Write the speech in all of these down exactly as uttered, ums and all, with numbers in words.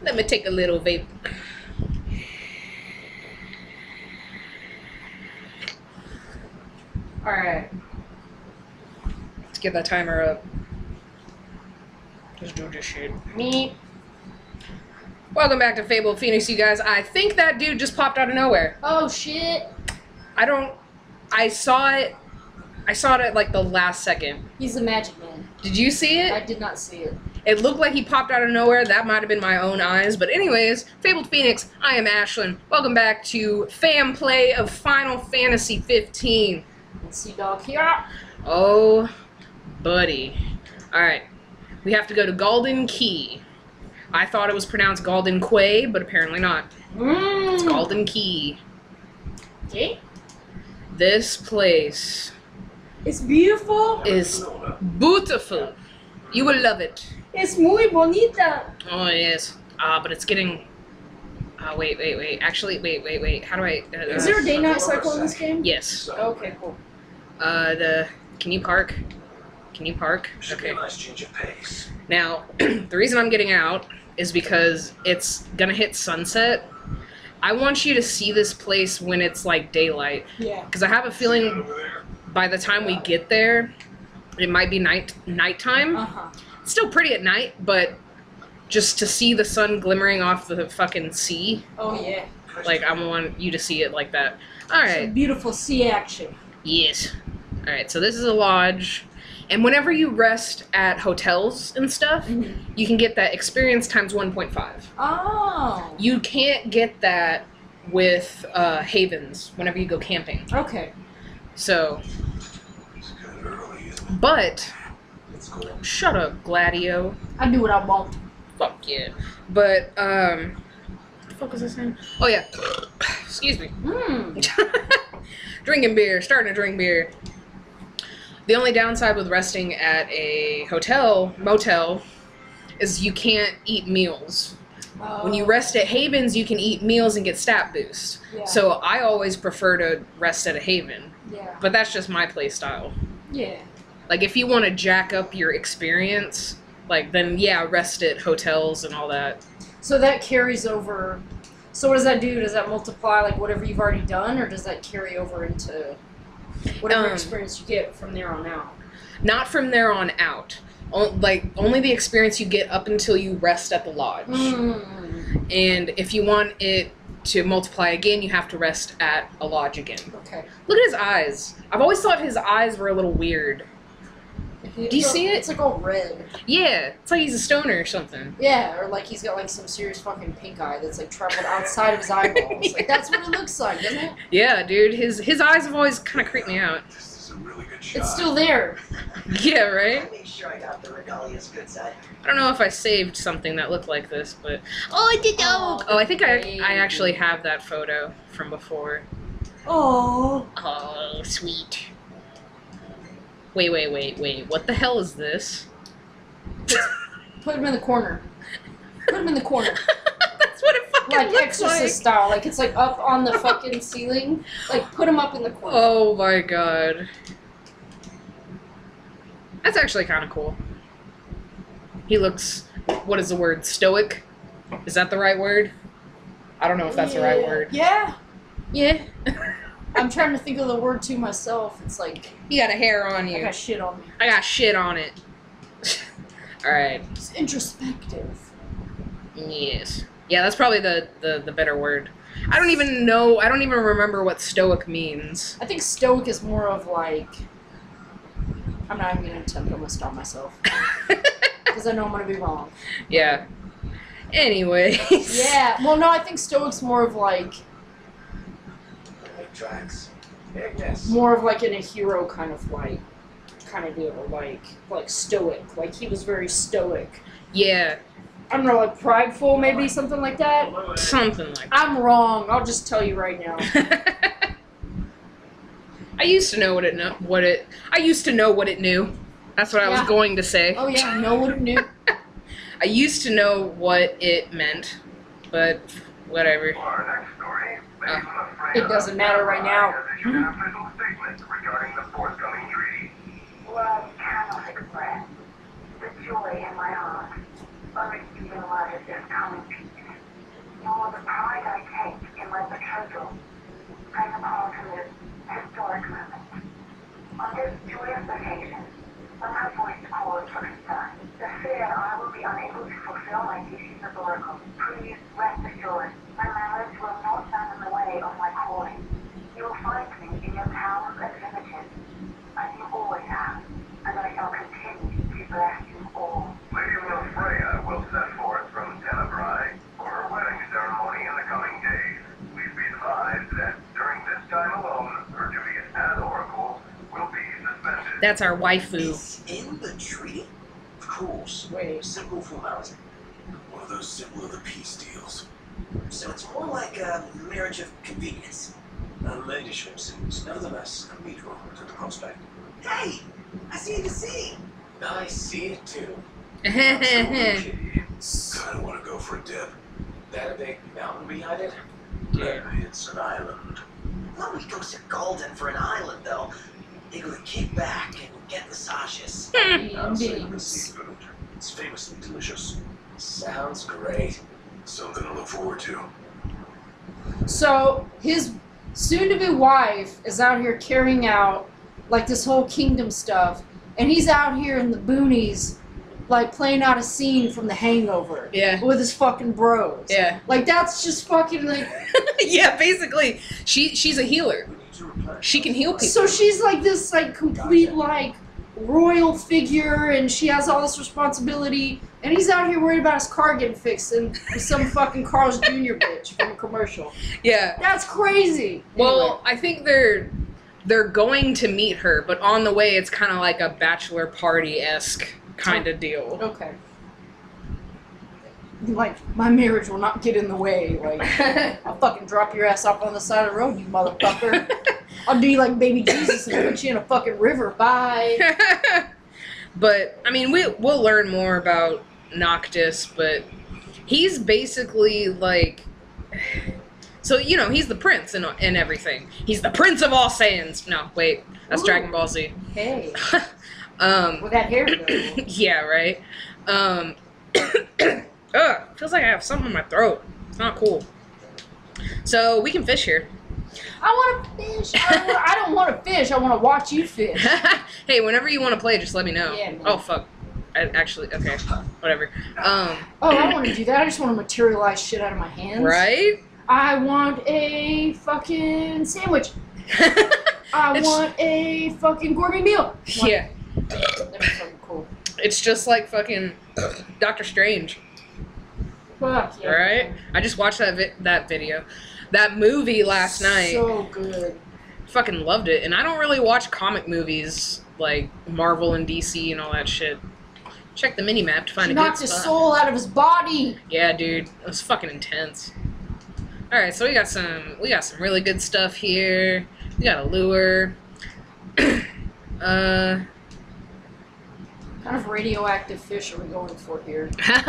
Let me take a little vape. Alright. Let's get that timer up. Let's do this shit. Me. Welcome back to Fabled Phoenix, you guys. I think that dude just popped out of nowhere. Oh, shit. I don't... I saw it... I saw it at, like, the last second. He's a magic man. Did you see it? I did not see it. It looked like he popped out of nowhere. That might have been my own eyes. But anyways, Fabled Phoenix, I am Ashlyn. Welcome back to Fam Play of Final Fantasy fifteen. Let's see, dog here. Oh, buddy. Alright. We have to go to Golden Key. I thought it was pronounced Golden Quay, but apparently not. Mm. It's Golden Key. Okay. This place It's beautiful. is beautiful. You will love it. Es muy bonita. Oh, yes. Ah, uh, but it's getting... Uh, wait, wait, wait. Actually, wait, wait, wait. How do I... Uh, Is there a day-night cycle in this game? Yes. Okay, cool. Uh, the... Can you park? Can you park? Should be Okay. a nice change of pace. Now, the reason I'm getting out is because it's gonna hit sunset. I want you to see this place when it's, like, daylight. Yeah. Because I have a feeling by the time we get there, it might be night nighttime. Uh-huh. It's still pretty at night, but just to see the sun glimmering off the fucking sea, Oh, yeah. like, I want you to see it like that. Some Alright. beautiful sea action. Yes. Alright, so this is a lodge. And whenever you rest at hotels and stuff, Mm-hmm. you can get that experience times one point five. Oh. You can't get that with uh, havens whenever you go camping. Okay. So, It's kind of early, isn't it? but, Let's go. shut up, Gladio. I do what I want. Fuck yeah. But, um, what the fuck was I saying? Oh yeah. Excuse me. Mmm. Drinking beer, starting to drink beer. The only downside with resting at a hotel, motel, is you can't eat meals. When you rest at havens, you can eat meals and get stat boost. Yeah. So I always prefer to rest at a haven. Yeah. But that's just my play style. Yeah. Like, if you want to jack up your experience, like, then yeah, rest at hotels and all that. So that carries over. So what does that do? Does that multiply like whatever you've already done, or does that carry over into whatever Um, experience you get from there on out? Not from there on out. O- like, only the experience you get up until you rest at the lodge. Mm. And if you want it to multiply again, you have to rest at a lodge again. Okay. Look at his eyes. I've always thought his eyes were a little weird. Do you see it? It's like all red. Yeah, it's like he's a stoner or something. Yeah, or like he's got like some serious fucking pink eye that's like traveled outside of his eyeballs. Yeah. Like that's what it looks like, doesn't it? Yeah, dude, his his eyes have always kind of creeped me out. This is a really good shot. It's still there. Yeah, right? Make sure I got the Regalia's good side. I don't know if I saved something that looked like this, but... Oh, I did! Oh, Oh, I think I, baby. I actually have that photo from before. Oh. Oh, sweet. Wait, wait, wait, wait. What the hell is this? Put him in the corner. Put him in the corner. That's what it fucking Like looks Exorcist like. style. Like it's like up on the fucking ceiling. Like put him up in the corner. Oh my god. That's actually kind of cool. He looks, what is the word, stoic? Is that the right word? I don't know if that's the right Yeah. word. Yeah. Yeah. I'm trying to think of the word to myself. It's like You got a hair on I you. got shit on me. I got shit on it. Alright. It's introspective. Yes. Yeah, that's probably the, the, the better word. I don't even know, I don't even remember what stoic means. I think stoic is more of like. I'm not even gonna attempt. I'm gonna stop myself because I know I'm gonna be wrong. Yeah. Anyways. Yeah. Well, no, I think stoic's more of like Like tracks. Yeah, yes. more of like in a hero kind of like kind of deal, like like stoic. Like he was very stoic. Yeah. I don't know, like prideful, maybe something like that. Something like that. I'm wrong. I'll just tell you right now. I used to know what it know what it I used to know what it knew. That's what I was Yeah. going to say. Oh yeah, I know what it knew. I used to know what it meant, but whatever. Our next story, Uh, It doesn't matter right now. issued an official statement regarding the forthcoming treaty. Love cannot express the joy in my heart unreceiving life is coming peace. Nor the pride I take in my betrothal, playing a part in this historic moment. On this joyous occasion, when I voiced cause for concern, the fear I will be unable to fulfill my duties as Oracle, please rest assured, my marriage will not stand in the way of my calling. You will find me in your towers and villages, as you always have, and I shall continue to bless you all. Lady Freya will set forth from Tenebrae for her wedding ceremony in the coming days. Please be advised that during this time alone, her duties as Oracle will be suspended. That's our waifu. It's in the treaty? Of course. Wait. Simple formality. One of those simple of the peace deals. So it's more like a marriage of convenience. Her ladyship seems nevertheless amenable to the prospect. Hey! I see the sea! I see it too. Yeah. Kinda wanna go for a dip. That a big mountain behind it? Yeah, it's an island. Well, we go to Golden for an island, though. They go to kick back and get massages. Outside of the Beans. seafood. It's famously delicious. Sounds great. Something to look forward to. So his soon-to-be wife is out here carrying out like this whole kingdom stuff, and he's out here in the boonies, like playing out a scene from The Hangover. Yeah. With his fucking bros. Yeah. Like that's just fucking like. Yeah, basically, she she's a healer. We need to replenish. She can heal people. So she's like this like complete like royal figure, and she has all this responsibility, and he's out here worried about his car getting fixed and some fucking Carl's Junior bitch from a commercial. Yeah. That's crazy. Well, I think they're they're going to meet her, but on the way, it's kind of like a bachelor party esque kind of deal. Okay. Like, my marriage will not get in the way. Like, I'll fucking drop your ass off on the side of the road, you motherfucker. I'll do you like baby Jesus and put you in a fucking river. Bye. But I mean, we we'll learn more about Noctis, but he's basically like. So, you know, he's the prince and, and everything. He's the prince of all Saiyans. No, wait. That's Ooh. Dragon Ball Z. Hey. um, With that hair, though. yeah, right? Um, ugh, feels like I have something in my throat. It's not cool. So, we can fish here. I want to fish. I don't, wanna, I don't want to fish. I want to watch you fish. Hey, whenever you want to play, just let me know. Yeah, man. Oh, fuck. I actually, okay. Whatever. Um, Oh, I don't want to do that. I just want to materialize shit out of my hands. right? I want a fucking sandwich. I It's- want a fucking gourmet meal. Yeah. That'd be fucking cool. It's just like fucking Doctor Strange. Fuck yeah. Alright? I just watched that vi- that video. That movie last night. So good. Fucking loved it. And I don't really watch comic movies like Marvel and D C and all that shit. Check the mini-map to find He a knocked good his spot. soul out of his body. Yeah, dude. It was fucking intense. Alright, so we got some we got some really good stuff here. We got a lure. uh What kind of radioactive fish are we going for here?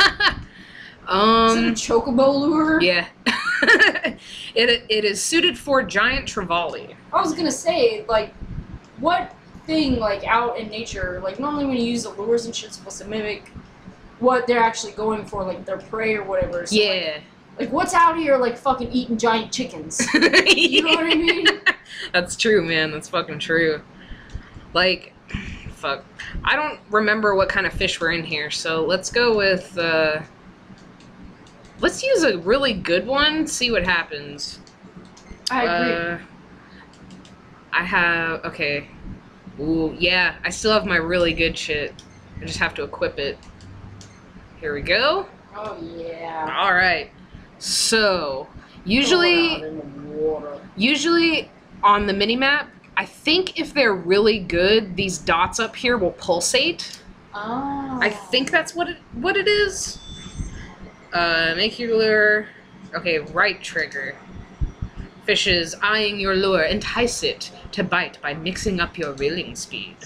um Is it a chocobo lure? yeah. it it is suited for giant trevally. I was gonna say, like, what thing, like, out in nature, like, normally when you use the lures and shit, it's supposed to mimic what they're actually going for, like, their prey or whatever. So, Yeah. Like, like, what's out here, like, fucking eating giant chickens? You know what I mean? That's true, man. That's fucking true. Like, fuck. I don't remember what kind of fish were in here, so let's go with, uh... let's use a really good one, see what happens. I agree. Uh, I have... okay. Ooh, yeah. I still have my really good shit. I just have to equip it. Here we go. Oh, yeah. Alright. So, usually... Throw it out in the water. Usually on the minimap, I think if they're really good, these dots up here will pulsate. Oh. I think that's what it what it is. Uh, make your lure. Okay, right trigger. Fishes eyeing your lure, entice it to bite by mixing up your reeling speed.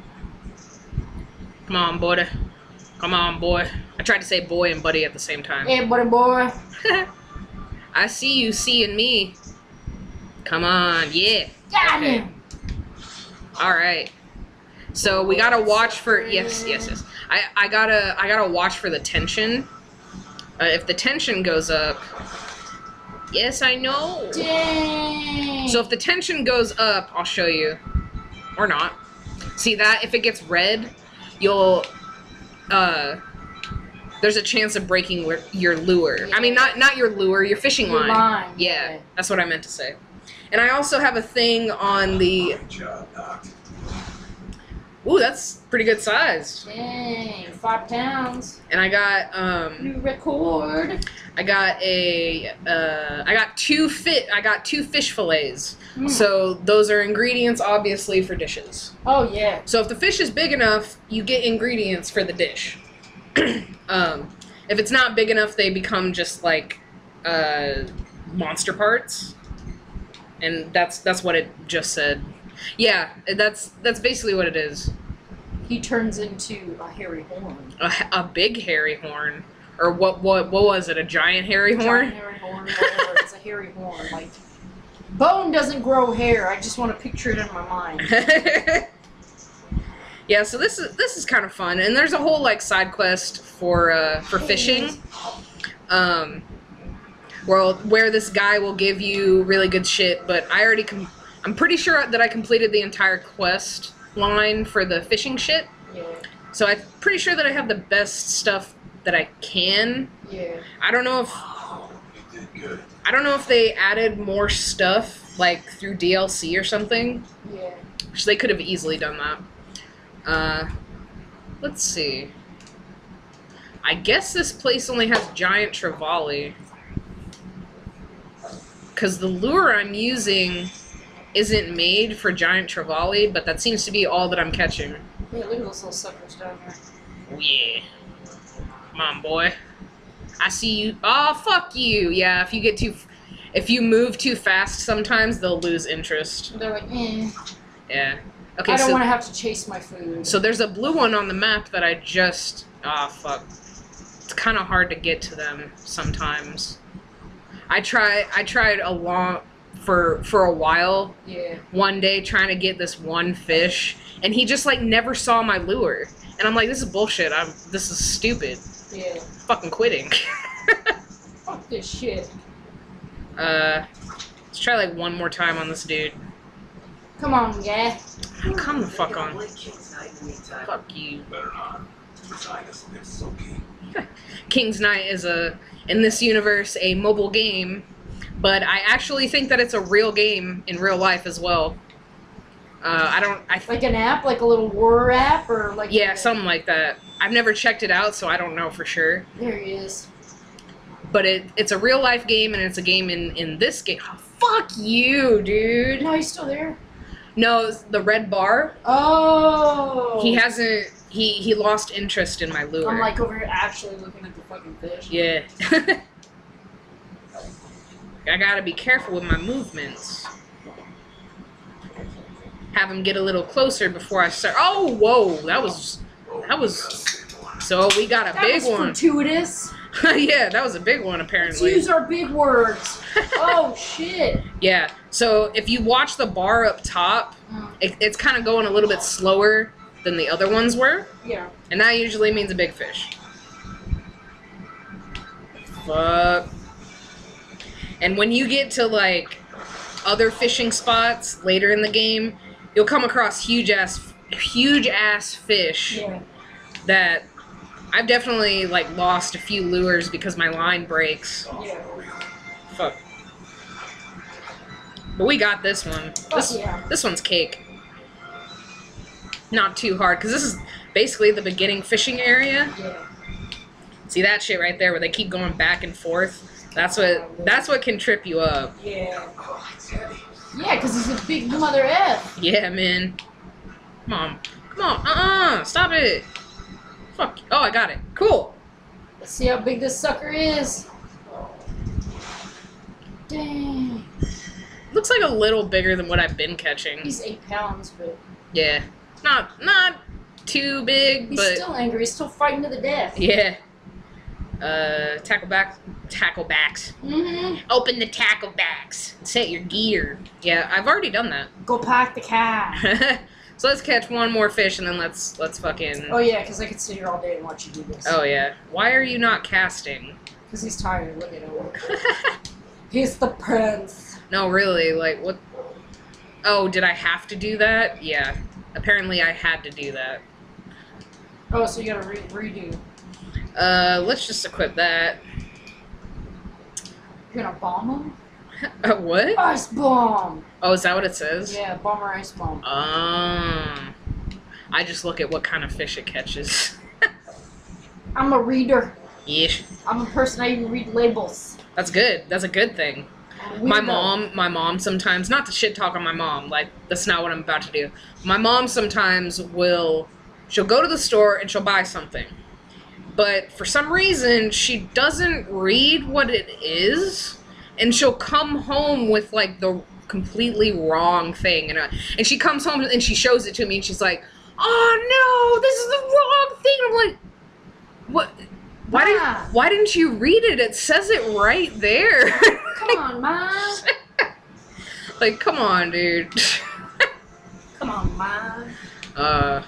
Come on, boy. Come on, boy. I tried to say boy and buddy at the same time. Hey, buddy boy. I see you seeing me. Come on, yeah. Got Okay. him. Alright. So we gotta watch for yes, yes, yes. I I gotta I gotta watch for the tension. Uh, if the tension goes up, yes, I know. Dang. So if the tension goes up, I'll show you, or not. See that? If it gets red, you'll uh. There's a chance of breaking your lure. Yeah. I mean, not not your lure, your fishing Your line. line, Yeah, yeah. that's what I meant to say. And I also have a thing on the. Great job, Doc. Ooh, that's pretty good sized. Dang, five pounds. And I got um, New record. I got a uh, I got two fit. I got two fish fillets. Mm. So those are ingredients, obviously, for dishes. Oh yeah. So if the fish is big enough, you get ingredients for the dish. um, if it's not big enough, they become just like uh, monster parts, and that's that's what it just said. Yeah, that's that's basically what it is. He turns into a hairy horn. A, a big hairy horn, or what? What? What was it? A giant hairy horn? Giant hairy horn. Whatever. It's a hairy horn. Like bone doesn't grow hair. I just want to picture it in my mind. Yeah, so this is this is kind of fun, and there's a whole like side quest for uh, for fishing, um, well, where this guy will give you really good shit. But I already, com I'm pretty sure that I completed the entire quest line for the fishing shit. Yeah. So I'm pretty sure that I have the best stuff that I can. Yeah. I don't know if You did good. I don't know if they added more stuff like through D L C or something, Yeah. which they could have easily done that. Uh, let's see. I guess this place only has giant trevally. Because the lure I'm using isn't made for giant trevally, but that seems to be all that I'm catching. Yeah, look at those little suckers down there. Oh, yeah. Come on, boy. I see you. Oh, fuck you. Yeah, if you get too... If you move too fast, sometimes they'll lose interest. They're like, eh. Yeah. Okay, I don't so... want to have to chase my food. So there's a blue one on the map that I just... Ah, oh, fuck. It's kind of hard to get to them sometimes. I try. I tried a long... For, for a while, Yeah. one day, trying to get this one fish, and he just, like, never saw my lure. And I'm like, this is bullshit. I'm, this is stupid. Yeah. Fucking quitting. Fuck this shit. uh, let's try, like, one more time on this dude. Come on, yeah. Come the fuck on. Play King's Night in the meantime. Fuck you. Better not. Design is it's so key. King's Knight is a, in this universe, a mobile game, but I actually think that it's a real game in real life as well. Uh, I don't, I th Like an app, like a little war app, or like yeah, a, something like that. I've never checked it out, so I don't know for sure. There he is. But it, it's a real life game, and it's a game in, in this game. Oh, fuck you, dude. No, he's still there. No, it's the red bar. Oh. He hasn't, he, he lost interest in my lure. I'm like over here actually looking at the fucking fish. Yeah. I gotta be careful with my movements. Have him get a little closer before I start. Oh, whoa, that was, that was, so we got a That big was one. fortuitous. Yeah, that was a big one, Let's apparently. use our big words. Oh shit. Yeah, so if you watch the bar up top, Mm. it, it's kind of going a little bit slower than the other ones were, Yeah. and that usually means a big fish. Fuck. And when you get to, like, other fishing spots later in the game, you'll come across huge-ass, huge-ass fish Yeah. that I've definitely, like, lost a few lures because my line breaks. Yeah. Fuck. But we got this one. This, yeah. this one's cake. Not too hard, because this is basically the beginning fishing area. Yeah. See that shit right there where they keep going back and forth? That's what that's what can trip you up. Yeah. Oh, it's heavy. Yeah, because he's a big mother F. Yeah, man. Come on. Come on. Uh-uh. Stop it. Fuck. Oh, I got it. Cool. Let's see how big this sucker is. Dang. Looks like a little bigger than what I've been catching. He's eight pounds, but Yeah. Not not too big, he's but still angry. He's still fighting to the death. yeah. Uh, tackle back, tackle backs. Mm-hmm. Open the tackle backs. Set your gear. Yeah, I've already done that. Go pack the cat. So let's catch one more fish and then let's let's fucking. Oh yeah, because I could sit here all day and watch you do this. Oh yeah. Why are you not casting? Because he's tired. Look at him. He's the prince. No, really. Like what? Oh, did I have to do that? Yeah. Apparently, I had to do that. Oh, so you gotta re redo. Uh, let's just equip that. You're gonna bomb him? Uh, what? Ice bomb! Oh, is that what it says? Yeah, bomber ice bomb. Um, I just look at what kind of fish it catches. I'm a reader. Yeesh. I'm a person, I even read labels. That's good. That's a good thing. I'm a My weirdo. mom, my mom sometimes, not to shit talk on my mom, like, that's not what I'm about to do. My mom sometimes will, she'll go to the store and she'll buy something. But for some reason, she doesn't read what it is. And she'll come home with, like, the completely wrong thing. And, uh, and she comes home and she shows it to me and she's like, oh, no, this is the wrong thing. I'm like, what? Why, Ma. did, why didn't you read it? It says it right there. Come on, Ma. Like, come on, dude. Come on, Ma. Uh,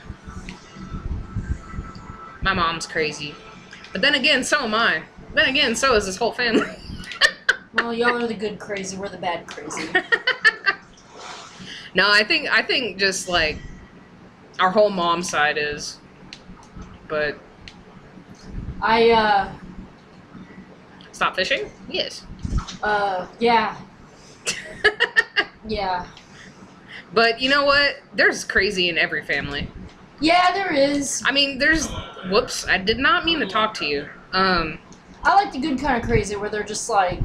my mom's crazy. But then again, so am I. Then again, so is this whole family. Well, y'all are the good crazy, we're the bad crazy. No, I think I think just like our whole mom side is, but I, uh, stop fishing? Yes. uh, yeah. Yeah. But you know what? There's crazy in every family. Yeah, there is. I mean, there's whoops, I did not mean to talk to you. Um I like the good kind of crazy where they're just like,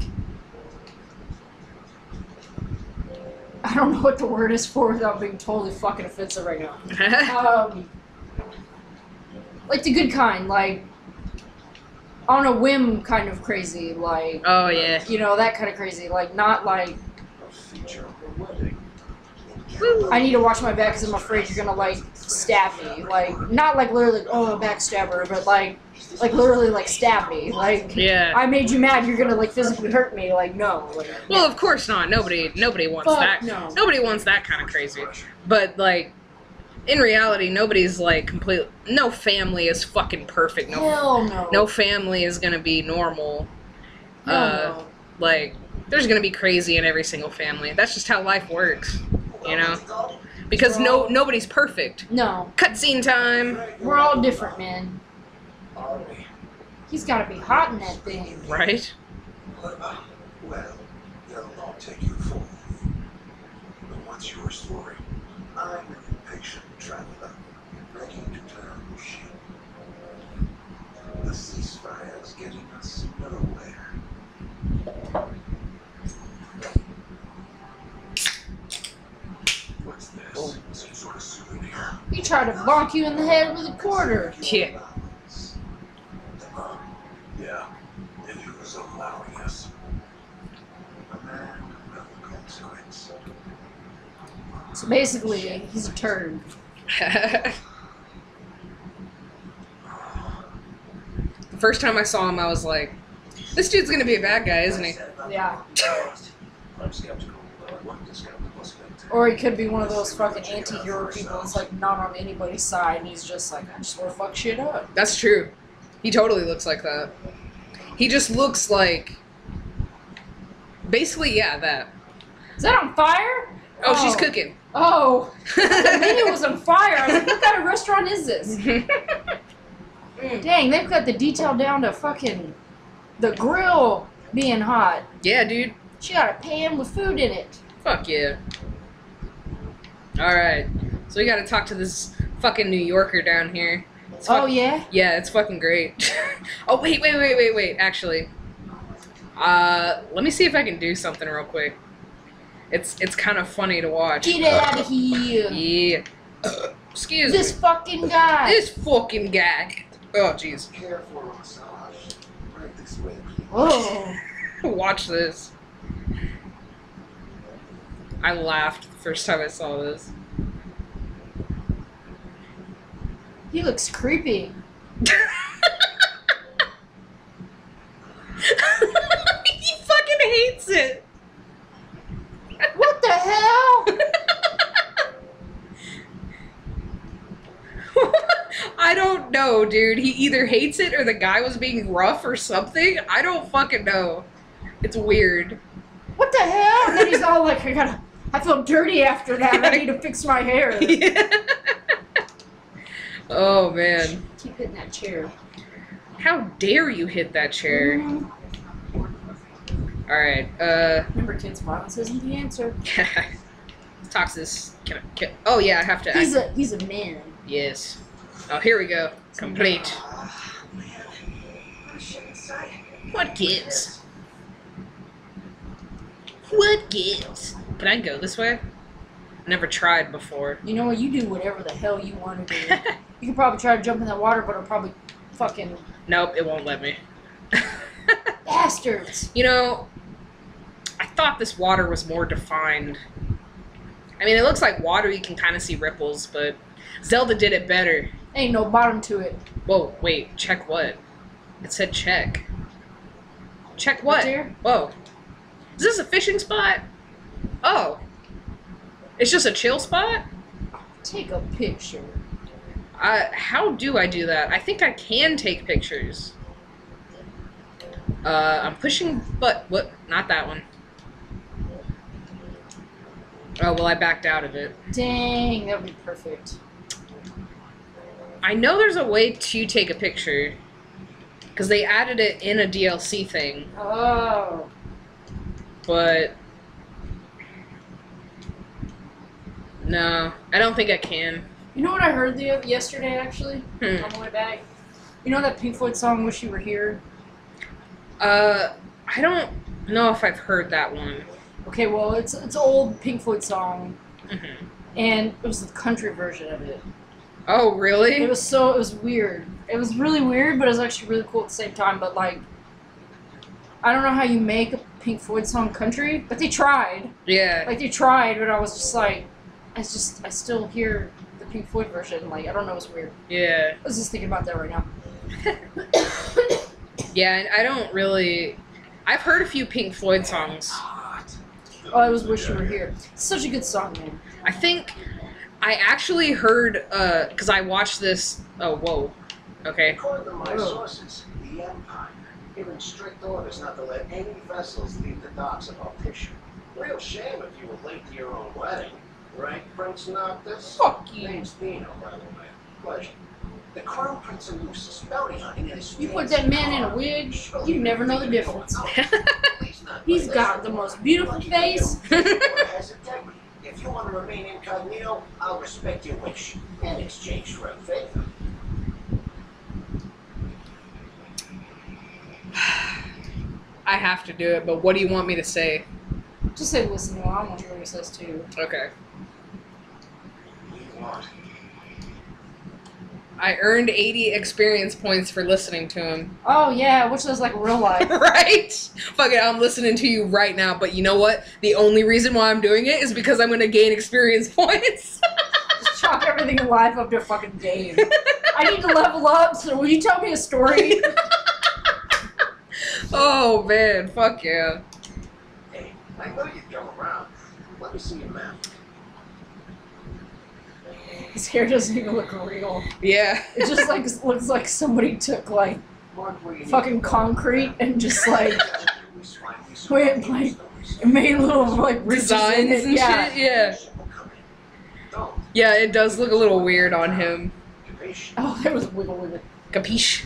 I don't know what the word is for without being totally fucking offensive right now. Um, like the good kind, like on a whim kind of crazy, like, Oh yeah. you know, that kind of crazy, like not like, A feature of the wedding. I need to watch my back because I'm afraid you're gonna like stab me, like not like literally, oh, a backstabber, but like, like literally like stab me, like Yeah. I made you mad, you're gonna like physically hurt me, like no. Like, Well, of course not. Nobody nobody wants Fuck that. no. Nobody wants that kind of crazy. But like in reality, nobody's like complete no family is fucking perfect. No hell no. no family is going to be normal. Hell uh no. like there's going to be crazy in every single family. That's just how life works, you know? Because no nobody's perfect. No. Cutscene time, We're all different, man. Are we? He's gotta be hot in that thing. right? Well, it'll all take you forward. But what's your story? I'm an impatient traveler, ready to turn ship. The ceasefire's getting us nowhere. What's this? Some sort of souvenir? He tried to bonk you in the head with a quarter. Yeah. Yeah, and who's allowing us? A man of consequence. So basically, he's a turd. The first time I saw him, I was like, this dude's going to be a bad guy, isn't he? Yeah. I'm skeptical. What the skeptical skeptic? Or he could be one of those fucking anti-hero people that's like not on anybody's side and he's just like, I just wanna fuck shit up. That's true. He totally looks like that. He just looks like... Basically, yeah, that. Is that on fire? Oh, she's cooking. Oh. The menu was on fire. I was like, what kind of restaurant is this? Dang, they've got the detail down to fucking the grill being hot. Yeah, dude. She got a pan with food in it. Fuck yeah. Alright. So we gotta talk to this fucking New Yorker down here. It's Oh, fuck- yeah? Yeah, it's fucking great. Oh, wait, wait, wait, wait, wait, actually. Uh, let me see if I can do something real quick. It's it's kind of funny to watch. Get out of here. Yeah. Uh, excuse This me. fucking guy. This fucking guy. Oh, jeez. Careful, massage. Right this way, please. Oh. Watch this. I laughed the first time I saw this. He looks creepy. He fucking hates it. What the hell? know, dude. He either hates it or the guy was being rough or something. I don't fucking know. It's weird. What the hell? And then he's all like, I gotta, I feel dirty after that. I need to fix my hair. Yeah. Oh, man. Keep hitting that chair. How dare you hit that chair? Mm. Alright, uh... Remember, kids, violence isn't the answer. Talks this... Can I, can, oh, yeah, I have to... He's I, a, he's a man. yes. Oh, here we go. Complete. Ah, man. What shit inside? What gives? What gives? Can I go this way? Never tried before. You know what? You do whatever the hell you want to do. You could probably try to jump in that water, but it'll probably fucking... Nope, it won't let me. Bastards! You know, I thought this water was more defined. I mean, it looks like water, you can kind of see ripples, but Zelda did it better. Ain't no bottom to it. Whoa, wait, check what? It said check. Check what? Right there? Whoa. Is this a fishing spot? Oh. It's just a chill spot? Take a picture. Uh, how do I do that? I think I can take pictures. Uh, I'm pushing, but what? Not that one. Oh, well, I backed out of it. Dang, that would be perfect. I know there's a way to take a picture. Because they added it in a D L C thing. Oh. But... no, I don't think I can. You know what I heard the yesterday, actually? Hmm. On the way back? You know that Pink Floyd song, Wish You Were Here? Uh, I don't know if I've heard that one. Okay, well, it's it's an old Pink Floyd song, Mm-hmm. and it was the country version of it. Oh, really? It was so, it was weird. It was really weird, but it was actually really cool at the same time, but like, I don't know how you make a Pink Floyd song country, but they tried. Yeah. Like, they tried, but I was just like, I just, I still hear the Pink Floyd version, like, I don't know, it's weird. Yeah. I was just thinking about that right now. Yeah, and I don't really... I've heard a few Pink Floyd songs. Oh, I was Wish You Were Here. It's such a good song, man. I think I actually heard, uh, because I watched this... Oh, whoa. Okay. According to my Oh. sources, the Empire given strict orders not to let any vessels leave the docks above Fishin. Real shame if you were late to your own wedding. Right, Prince Noctis? Fuck you. Name's Dino, by the way. Pleasure. The Crown Prince of Moose is bounty hunting in his You put that man in a wig, you never know the difference. He's got the most beautiful face. If you want to remain incognito, I'll respect your wish in exchange for a favor. I have to do it, but what do you want me to say? Just say listen to him. I want to hear what he says too. Okay. What do you want? I earned eighty experience points for listening to him. Oh yeah, which is like real life. Right? Fuck it, I'm listening to you right now, but you know what? The only reason why I'm doing it is because I'm going to gain experience points. Just chalk everything in life up to a fucking game. I need to level up, so will you tell me a story? Oh man, fuck yeah. Hey, I know you'd come around. Let me see your map. His hair doesn't even look real. Yeah. It just like looks like somebody took like Mark where you need fucking to go. concrete and just like We swine, we went swine, like and made little like ridges in Designs it. and Yeah. shit, yeah. Don't. Yeah, it does look a little weird on him. Capiche? Oh, there was a wiggle with it. Capiche?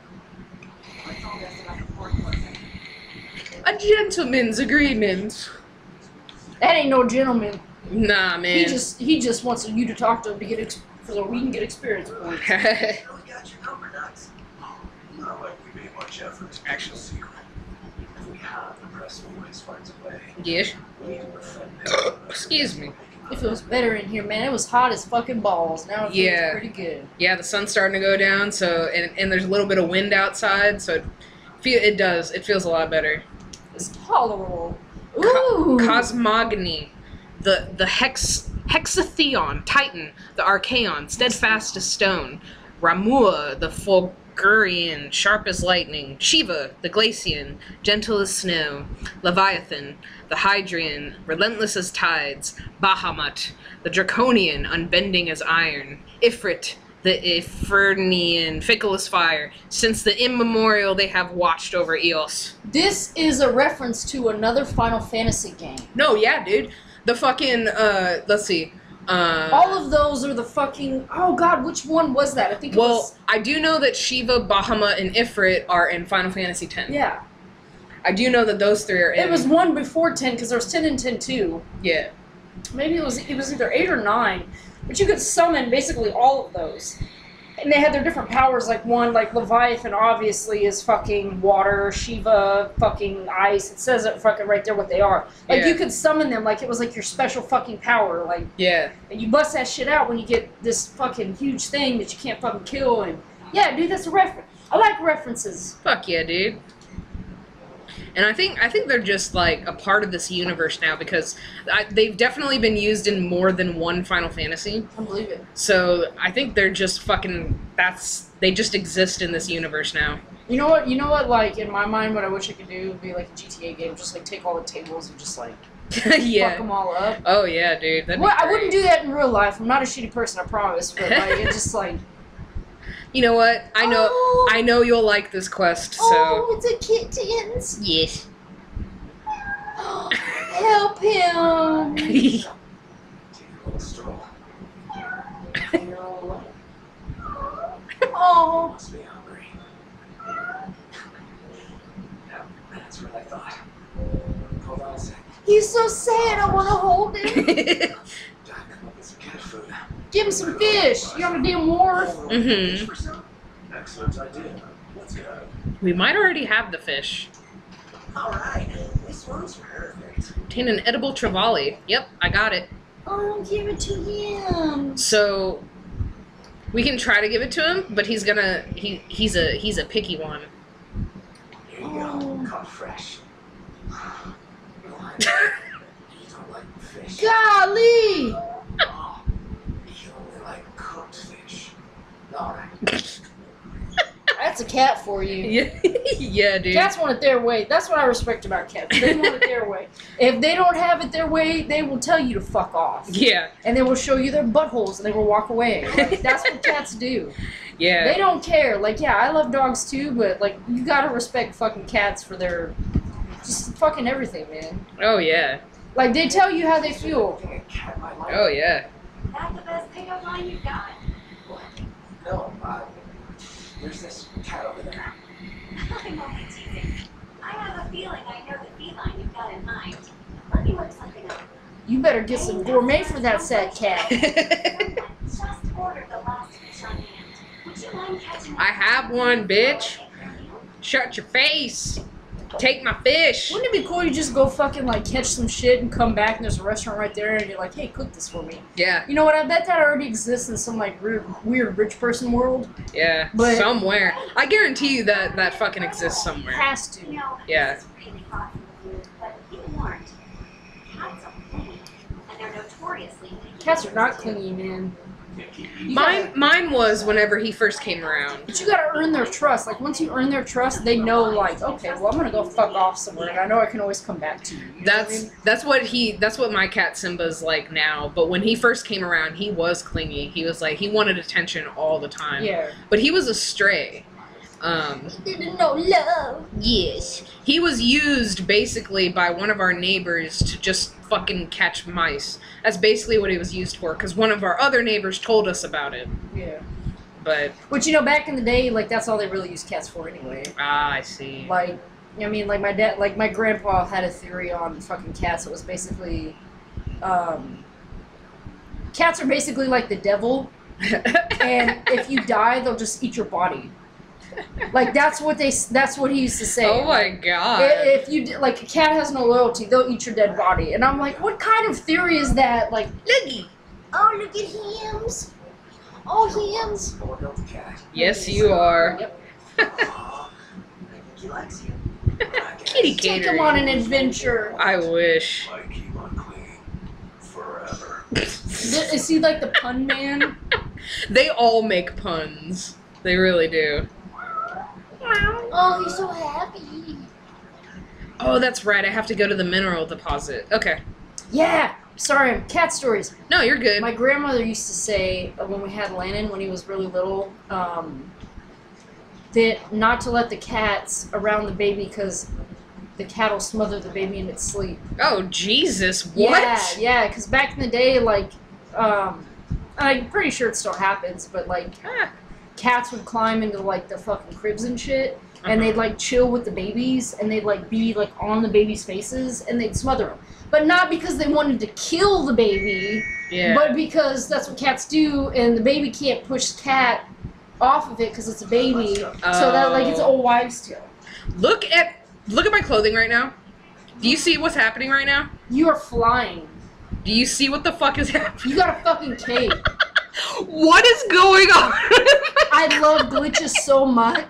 A gentleman's agreement. That ain't no gentleman. Nah, man. He just he just wants you to talk to him to get ex- so we can get experience points. We got your number, Knox. Not like we made much effort to keep it secret. If we have the press always finds a way. Yes. We need to defend it. Excuse me. It feels better in here, man. It was hot as fucking balls. Now it feels Yeah. pretty good. Yeah, the sun's starting to go down, so and, and there's a little bit of wind outside, so it feel it does. It feels a lot better. It's tolerable. Co- Ooh. Cosmogony, the the hex hexatheon, Titan, the Archaeon, steadfast as stone, Ramua, the Fulgurian, sharp as lightning, Shiva, the Glacian, gentle as snow, Leviathan, the Hydrian, relentless as tides, Bahamut, the Draconian, unbending as iron, Ifrit, the Efernian, Fickless Fire. Since the immemorial they have watched over Eos. This is a reference to another Final Fantasy game. No, yeah, dude. The fucking, uh, let's see. Uh, All of those are the fucking... Oh, God, which one was that? I think it well, was... I do know that Shiva, Bahamut, and Ifrit are in Final Fantasy X. Yeah. I do know that those three are in... It was one before ten, because there was ten and ten too. Yeah. Maybe it was it was either eight or nine. But you could summon basically all of those. And they had their different powers, like one, like Leviathan obviously is fucking water, Shiva, fucking ice. It says it fucking right there what they are. Like, Yeah. you could summon them like it was like your special fucking power. Like, Yeah. and you bust that shit out when you get this fucking huge thing that you can't fucking kill. And yeah, dude, that's a reference. I like references. Fuck yeah, dude. And I think I think they're just like a part of this universe now because I, they've definitely been used in more than one Final Fantasy. I believe it. So I think they're just fucking. That's they just exist in this universe now. You know what? You know what? Like, in my mind, what I wish I could do would be like a G T A game. Just like take all the tables and just like fuck Yeah. them all up. Oh yeah, dude. That'd be Well, I great. wouldn't do that in real life. I'm not a shitty person, I promise. But like, it's just like. You know what? I know. Oh. I know you'll like this quest. So Oh, it's a kittens. yes. Help him. Take a little stroll. Oh, Must be hungry. Yeah, that's what I thought. Hold on a sec. he's so sad. I want to hold him. Doc, come up with some cat food. Give him some fish. You on a damn wharf? Mhm. Fish for some? Excellent idea. Let's go. We might already have the fish. All right. This one's perfect. Obtain an edible trevally. Yep, I got it. Oh, give it to him. So we can try to give it to him, but he's gonna he he's a he's a picky one. Here you Oh. go. Caught fresh. You don't like fish. Golly. Oh, you only like cooked fish. All right. That's a cat for you. Yeah, yeah, dude. Cats want it their way. That's what I respect about cats. They want it their way. If they don't have it their way, they will tell you to fuck off. Yeah, And they will show you their buttholes and they will walk away. Like, that's what cats do. yeah. They don't care. Like, yeah, I love dogs too, but like, you gotta respect fucking cats for their just fucking everything, man. Oh yeah. Like, they tell you how they feel. I think a cat might like Oh yeah. That's the best pickup line you've got. What? No, uh, there's this cat over there. I'm only teasing. I have a feeling I know the feline you've got in mind. Let me work something up. You better get some gourmet for that sad cat. Just ordered the last fish on hand. Would you mind catching I have one, bitch. Shut your face. Take my fish. Wouldn't it be cool you just go fucking like catch some shit and come back and there's a restaurant right there and you're like, hey, cook this for me. Yeah, You know what? I bet that already exists in some like weird, weird rich person world. yeah. But- Somewhere. I guarantee you that that fucking exists somewhere. Has to. You know, Yeah. this is really thoughtful of you, but be warned. Cats are clingy, and they're notoriously picky. Cats are not clingy, man. You Mine, gotta- mine was whenever he first came around. But you gotta earn their trust. Like, once you earn their trust, they know, like, okay, well, I'm gonna go fuck off somewhere, and I know I can always come back to you. You know what I That's mean? that's what he that's what my cat Simba's like now. But when he first came around, he was clingy. He was like he wanted attention all the time. Yeah. But he was a stray. Um, Didn't know love. yes. He was used basically by one of our neighbors to just fucking catch mice. That's basically what he was used for. Because one of our other neighbors told us about it. Yeah. But Which, you know, back in the day, like, that's all they really used cats for anyway. ah, I see. Like, I mean, like, my dad, like, my grandpa had a theory on fucking cats. It was basically, um, cats are basically like the devil, and if you die, they'll just eat your body. Like, that's what they, that's what he used to say. Oh my I- god. If you, d- like, a cat has no loyalty, they'll eat your dead body. And I'm like, what kind of theory is that? Like, Looky. oh, look at hams. Oh, hams. Go build the cat. Yes, you are. Yep. Oh, I think he likes you. I guess. Kitty Take catering. him on an adventure. I wish. I keep on cleaning forever. Th- Is he like the pun man? They all make puns. They really do. Oh, he's so happy. Oh, that's right. I have to go to the mineral deposit. Okay. Yeah, Sorry, cat stories. No, you're good. My grandmother used to say uh, when we had Landon when he was really little, um, that not to let the cats around the baby because the cat will smother the baby in its sleep. Oh, Jesus, what? Yeah, yeah, because back in the day, like, um, I'm pretty sure it still happens, but, like, Ah. cats would climb into, like, the fucking cribs and shit, Uh-huh. and they'd, like, chill with the babies, and they'd, like, be, like, on the baby's faces, and they'd smother them. But not because they wanted to kill the baby, Yeah. but because that's what cats do, and the baby can't push the cat off of it because it's a baby, so that, like, it's an Oh. old wives' tale. Look at look at my clothing right now. Do you see what's happening right now? You are flying. Do you see what the fuck is happening? You got a fucking cape. What is going on? I love glitches so much.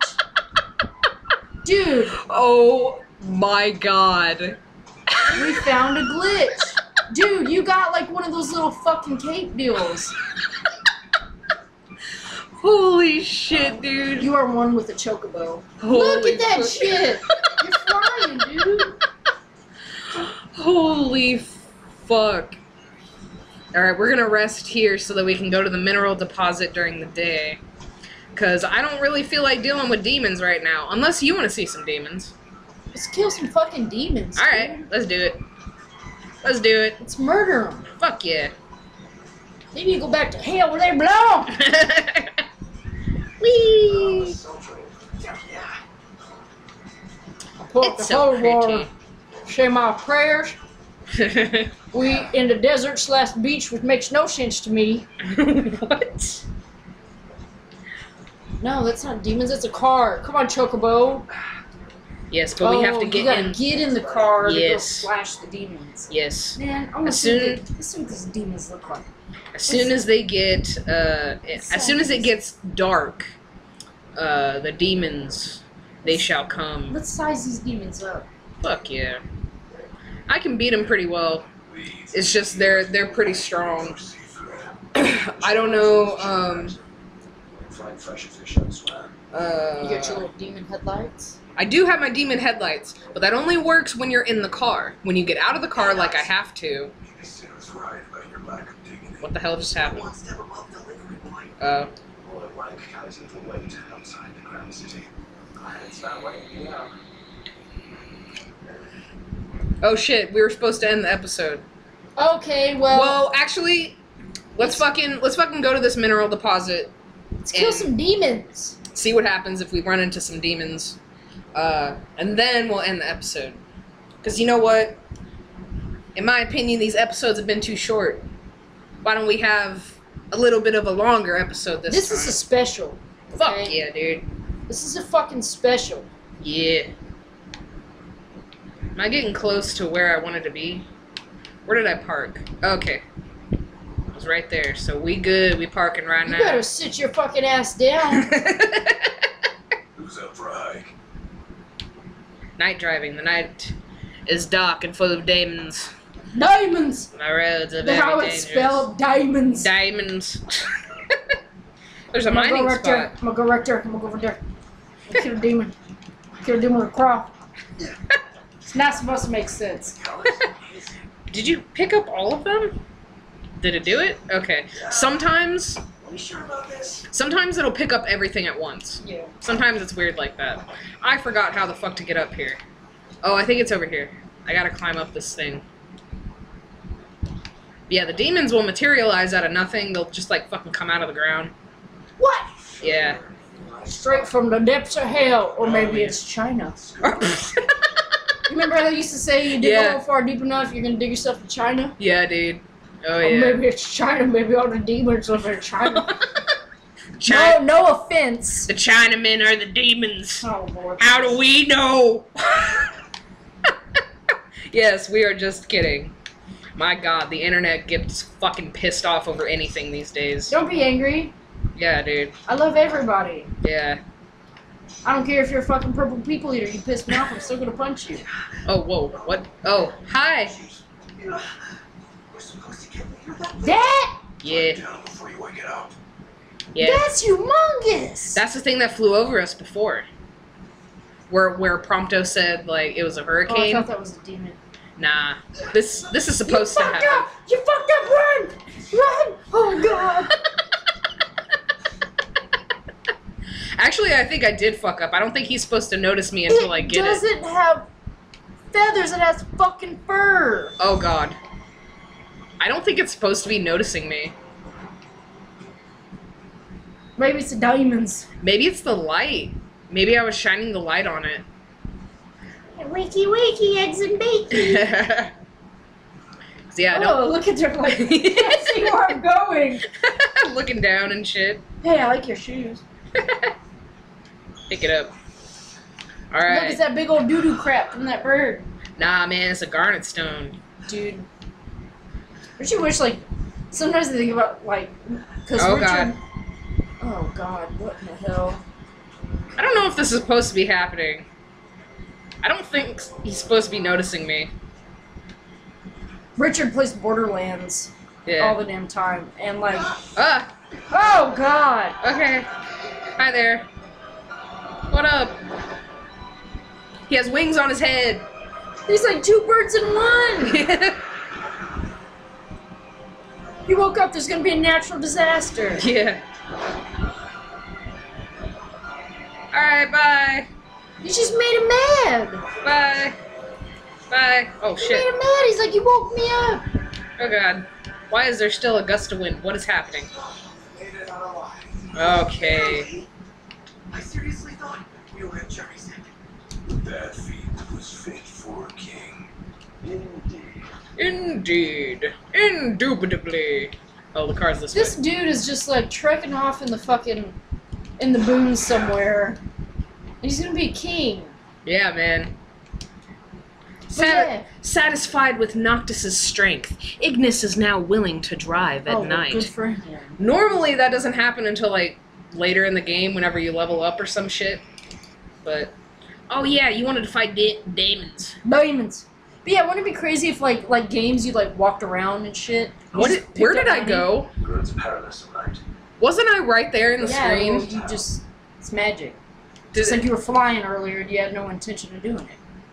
Dude, Oh my god. we found a glitch. Dude, you got like one of those little fucking cape deals. Holy shit, dude. You are one with a chocobo. Holy Look at that fuck. shit. You're flying, dude. Holy fuck. Alright, we're gonna rest here so that we can go to the mineral deposit during the day. Because I don't really feel like dealing with demons right now. Unless you want to see some demons. Let's kill some fucking demons. Alright, let's do it. Let's do it. Let's murder them. Fuck yeah. They need to go back to hell where they belong. Whee! Yeah. Pull up It's the so holy water. pretty. Say my prayers. We in the desert slash beach, which makes no sense to me. What? No, that's not demons. That's a car. Come on, Chocobo. Yes, but we have to Oh, get you gotta in. get in the car to go Yes. slash the demons. Yes. Man, I want to As see, soon- what the- let's see what these demons look like. As soon as they get, uh, as soon as it gets dark, uh, the demons, they shall come. Let's size these demons up. Fuck yeah. I can beat them pretty well. It's just they're they're pretty strong. I don't know. Um, Find fresh fish elsewhere. You got your uh, little demon headlights. I do have my demon headlights, but that only works when you're in the car. When you get out of the car, like I have to. Sarah's right about your lack of dignity. What the hell just happened? One step above delivery boy. Uh, Boy, rank carries a little weight outside the Crown City. It's that way, yeah. oh shit, we were supposed to end the episode. Okay, well, Well, actually, let's fucking let's fucking go to this mineral deposit. let's kill and some demons. See what happens if we run into some demons, uh, and then we'll end the episode. Because you know what? In my opinion, these episodes have been too short. Why don't we have a little bit of a longer episode this, This time? is a special. Fuck okay? yeah, dude. This is a fucking special. Yeah. Am I getting close to where I wanted to be? Where did I park? Okay. It was right there. So we good. We parking right You now. better sit your fucking ass down. Who's up for a hike? Night driving. The night is dark and full of demons. Diamonds. My roads are That's very how dangerous. it's spelled. Diamonds. Diamonds. There's a I'm gonna mining go right there. spot. I'm gonna go right there. I'm gonna go over there. I'll kill a demon. Kill a demon with a crow. It's not supposed to make sense. Did you pick up all of them? Did it do it? Okay. Sometimes, Are we sure about this? sometimes it'll pick up everything at once. Yeah. Sometimes it's weird like that. I forgot how the fuck to get up here. Oh, I think it's over here. I gotta climb up this thing. Yeah, the demons will materialize out of nothing. They'll just like fucking come out of the ground. What? Yeah. Straight from the depths of hell, or maybe it's China. You remember how they used to say you dig Yeah. a hole far deep enough, you're gonna dig yourself to China? Yeah, dude. Oh Or yeah. maybe it's China. Maybe all the demons live in China. Chi- No, no offense. the Chinamen are the demons. Oh Lord. How do we know? Yes, we are just kidding. My god, the internet gets fucking pissed off over anything these days. Don't be angry. Yeah, dude. I love everybody. Yeah. I don't care if you're a fucking purple people eater. You piss me off, I'm still gonna punch you. Oh, whoa. What? Oh, hi. We're supposed to get near that. That? Yeah. Down before you wake it up. Yeah. That's humongous. That's the thing that flew over us before. Where where Prompto said, like, it was a Oh, I hurricane. thought that was a demon. Nah. This this is supposed you to fucked happen. up! You fucked up! Run! Run! Oh god! Actually, I think I did fuck up. I don't think he's supposed to notice me until I get it. It doesn't have feathers. It has fucking fur. Oh god. I don't think it's supposed to be noticing me. Maybe it's the diamonds. Maybe it's the light. Maybe I was shining the light on it. Wakey wakey, eggs and bacon. Yeah, oh, no. look at her like, can't see where I'm going. Looking down and shit. Hey, I like your shoes. Pick it up. Alright. Look, it's that big old doo-doo crap from that bird. Nah, man, it's a garnet stone. Dude. Don't you wish, like, sometimes I think about, like, because Oh, Richard... God. Oh, God, what in the hell? I don't know if this is supposed to be happening. I don't think he's supposed to be noticing me. Richard plays Borderlands Yeah. all the damn time, and, like... Ah! Oh, God! Okay. Hi there. What up? He has wings on his head. He's like two birds in one! He woke up, there's gonna be a natural disaster. Yeah. Alright, bye. You just made him mad! Bye. Bye. Oh, You made shit. him mad, he's like, you woke me up! Oh, God. Why is there still a gust of wind? What is happening? Made it out alive. Okay. I seriously thought you were Jerry's second. That feat was fit for a king. Indeed. Indeed. Indubitably. Oh, the car's this, This way. dude is just like trekking off in the fucking, in the boons somewhere. He's gonna be a king. Yeah, man. But Sat- yeah. Satisfied with Noctis's strength, Ignis is now willing to drive at Oh, well, night. good for him. Normally, that doesn't happen until, like, later in the game, whenever you level up or some shit. But, oh yeah, you wanted to fight da- demons. Diamonds. But yeah, wouldn't it be crazy if like like games you like walked around and shit? You What? just Did, picked where up did I money? go? It's perilous at night. Wasn't I right there in the Yeah, screen? well, you just it's magic. Did It's like you were flying earlier and you had no intention of doing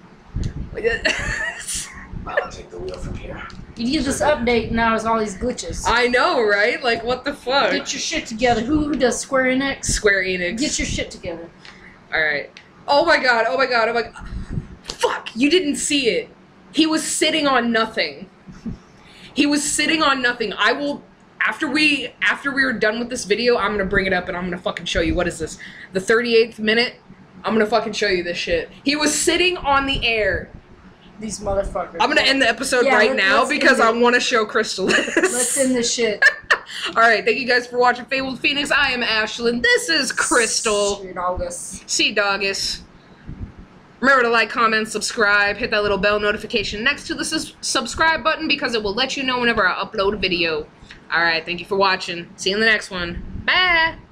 it. I'll take the wheel from here. You did this update and now there's all these glitches. I know, right? Like, what the fuck? Get your shit together. Who, who does Square Enix? Square Enix. Get your shit together. Alright. Oh my god, oh my god, oh my god. Fuck, you didn't see it. He was sitting on nothing. He was sitting on nothing. I will, after we, after we are done with this video, I'm gonna bring it up and I'm gonna fucking show you. What is this? The thirty-eighth minute? I'm gonna fucking show you this shit. He was sitting on the air. These motherfuckers. I'm gonna end the episode Yeah, right let- now let's because end I it. want to show Crystal this. Let's end this shit. Alright, thank you guys for watching Fabled Phoenix. I am Ashlyn. This is Crystal. Shit, August. See Doggus. Remember to like, comment, subscribe, hit that little bell notification next to the sus subscribe button because it will let you know whenever I upload a video. Alright, thank you for watching. See you in the next one. Bye!